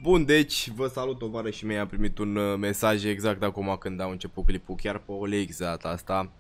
Bun, deci vă salut, tovarășii mei. Am primit un mesaj exact acum când am început clipul, chiar pe OLX data asta.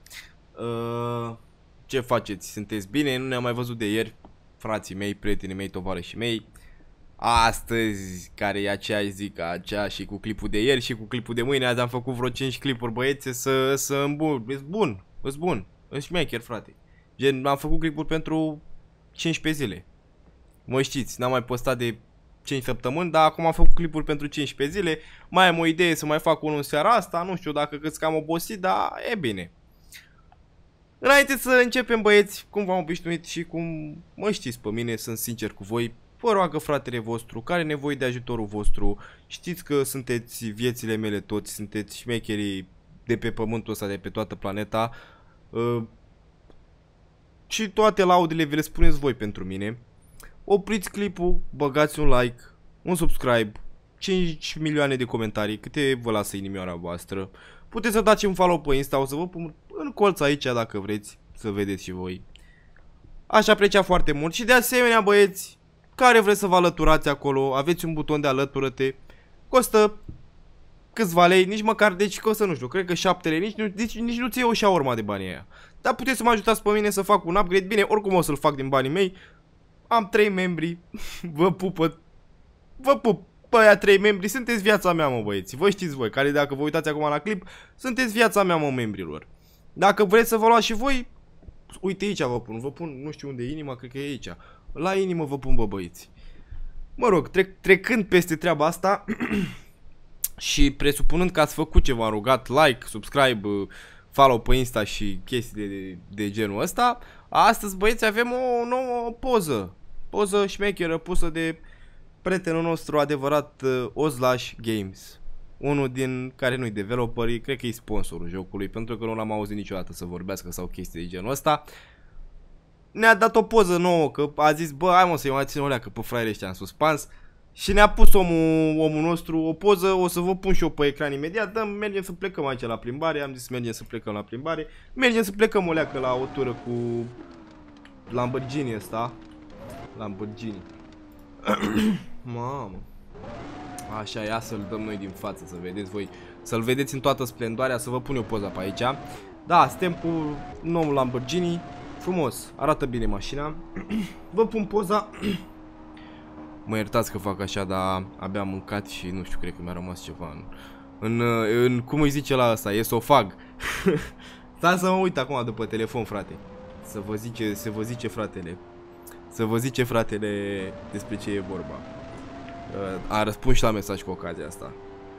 Ce faceți? Sunteți bine? Nu ne-am mai văzut de ieri, frații mei, prietenii mei, tovarășii mei. Astăzi, care e aceeași zi ca acea, și cu clipul de ieri și cu clipul de mâine, azi am făcut vreo 5 clipuri, băieți, să îmbun. Îs bun, îs șmecher, frate. Gen, am făcut clipuri pentru 15 zile. Mă știți, n-am mai postat de 5 săptămâni, dar acum am făcut clipuri pentru 15 zile. Mai am o idee să mai fac unul în seara asta, nu știu dacă cât cam obosit, dar e bine. Înainte să începem, băieți, cum v-am obișnuit și cum mă știți pe mine, sunt sincer cu voi, vă roagă fratele vostru, care are nevoie de ajutorul vostru. Știți că sunteți viețile mele toți, sunteți șmecherii de pe pământul ăsta, de pe toată planeta. Și toate laudele vi le spuneți voi pentru mine. Opriți clipul, băgați un like, un subscribe, 5 milioane de comentarii, câte vă lasă inimioara voastră. Puteți să dați un follow pe Insta, o să vă pun în colț aici dacă vreți să vedeți și voi. Aș aprecia foarte mult și de asemenea, băieți, care vreți să vă alăturați acolo, aveți un buton de alătură-te. Costă câțiva lei, nici măcar, deci costă, nu știu, cred că 7 lei, nici nu ți iei o șaorma de banii aia. Dar puteți să mă ajutați pe mine să fac un upgrade, bine, oricum o să-l fac din banii mei. Am 3 membri, vă pup pe aia 3 membri, sunteți viața mea, mă, băieți. Vă știți voi, care dacă vă uitați acum la clip, sunteți viața mea, mă, membrilor. Dacă vreți să vă luați și voi, uite aici vă pun, nu știu unde e inima, cred că e aici. La inimă vă pun, bă, băieți. Mă rog, trecând peste treaba asta și presupunând că ați făcut ce v-am rugat, like, subscribe, follow pe Insta și chestii de genul ăsta, astăzi, băieți, avem o nouă poză. Poză șmecheră pusă de prietenul nostru adevărat, Ozlash Games. Unul din care nu-i developerii, cred că e sponsorul jocului, pentru că nu l-am auzit niciodată să vorbească sau chestii de genul ăsta. Ne-a dat o poză nouă, că a zis, bă, hai mă să-i mai țin o leacă pe fraierii ăștia în suspans. Și ne-a pus omul nostru o poză, o să vă pun și eu pe ecran imediat. Mergem să plecăm aici la plimbare, am zis mergem să plecăm la plimbare. Mergem să plecăm o leacă la o tură cu Lamborghini ăsta. Lamborghini. Mamă. Așa, ia să-l dăm noi din față, să vedeți voi. Să-l vedeți în toată splendoarea, să vă pun eu poza pe aici. Da, suntem cu noul Lamborghini. Frumos, arată bine mașina. Vă pun poza. Mă iertați că fac așa, dar abia am mâncat și nu știu, cred că mi-a rămas ceva în cum îi zice la ăsta, esofag. Stai să mă uit acum după telefon, frate. Să vă zice fratele. Să vă zice fratele despre ce e vorba. A răspuns și la mesaj cu ocazia asta.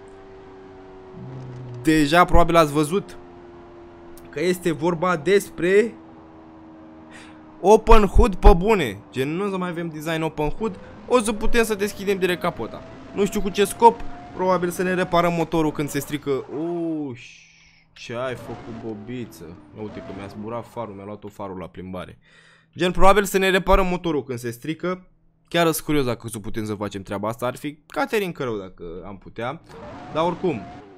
Deja probabil ați văzut că este vorba despre Open Hood pe bune. Gen, nu o să mai avem design Open Hood, o să putem să deschidem direct capota. Nu știu cu ce scop, probabil să ne reparăm motorul când se strică. Ce ai făcut, bobiță? Uite că mi-a zburat farul, mi-a luat-o farul la plimbare. Gen, probabil să ne reparăm motorul când se strică. Chiar sunt curios dacă să putem să facem treaba asta. Ar fi Caterin rău dacă am putea. Dar oricum.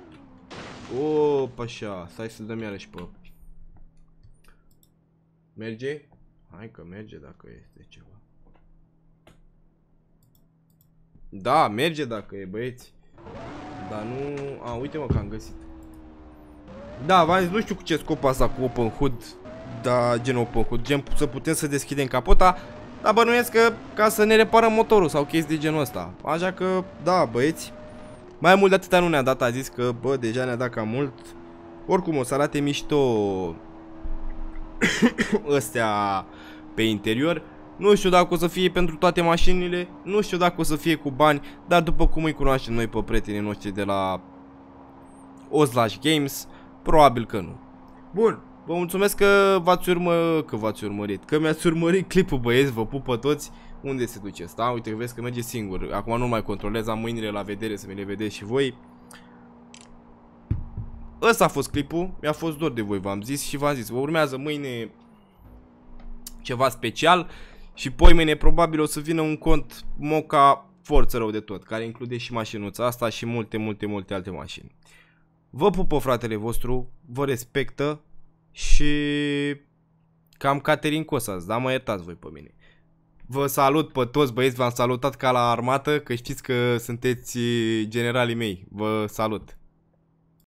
Așa, stai să dăm iarăși pe... Merge? Hai că merge dacă este ceva. Da, merge dacă e, băieți. Dar nu... A, uite mă că am găsit. Da, v-am zis, nu știu cu ce scop asta cu Open Hood. Da, gen Open Hood, gen să putem să deschidem capota. Dar bănuiesc că ca să ne reparăm motorul sau chestii de genul ăsta. Așa că, da, băieți. Mai mult de atâta nu ne-a dat, a zis că, bă, deja ne-a dat cam mult. Oricum o să arate mișto ăstea pe interior. Nu știu dacă o să fie pentru toate mașinile, nu știu dacă o să fie cu bani, dar după cum îi cunoaștem noi pe prietenii noștri de la Ozlash Games, probabil că nu. Bun, vă mulțumesc că v-ați urmărit, că mi-ați urmărit clipul, băieți, vă pup pe toți. Unde se duce ăsta? Uite că vezi că merge singur. Acum nu mai controlez, am mâinile la vedere să mi le vedeți și voi. Ăsta a fost clipul, mi-a fost dor de voi, v-am zis și v-am zis, vă urmează mâine ceva special. Și poimâine probabil o să vină un cont Moca forță rău de tot, care include și mașinuța asta și multe alte mașini. Vă pupă fratele vostru, vă respectă și cam Caterin Cosați, dar mă iertați voi pe mine. Vă salut pe toți băieți, v-am salutat ca la armată, că știți că sunteți generalii mei. Vă salut.